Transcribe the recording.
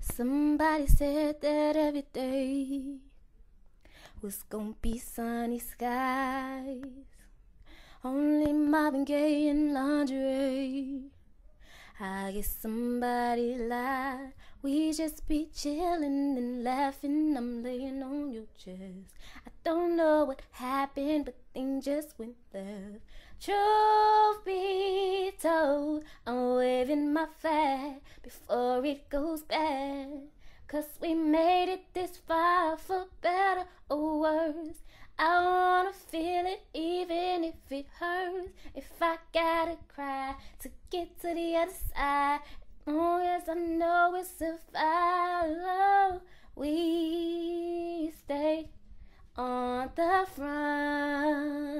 Somebody said that every day was gonna be sunny skies. Only Marvin Gaye and lingerie. I guess somebody lied. We just be chillin' and laughing. I'm laying on your chest. I don't know what happened, but things just went left. Truth be told, I'm waving my flag before it goes bad. 'Cause we made it this far for better or worse. I wanna feel it even if it hurts. If I gotta cry to get to the other side, as long as I know we'll survive. We stay on the front